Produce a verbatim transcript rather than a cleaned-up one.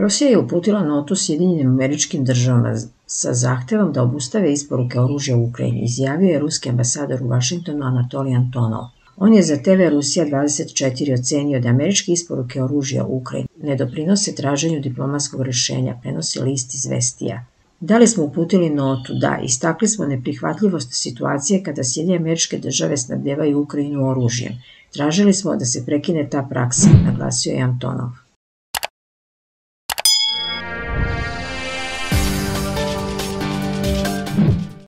Rusija je uputila notu Sjedinjenim Američkim Državama sa zahtevom da obustave isporuke oružja u Ukrajini, izjavio je ruski ambasador u Vašingtonu Anatolij Antonov. On je za te ve Rusija dvadeset četiri ocenio da američke isporuke oružja u Ukrajini ne doprinose traženju diplomatskog rešenja, prenosi list Izvestija. Da li smo uputili notu? Da, istakli smo neprihvatljivost situacije kada Sjedinjene Američke Države snabdevaju Ukrajinu oružjem. Tražili smo da se prekine ta praksa, naglasio je Antonov.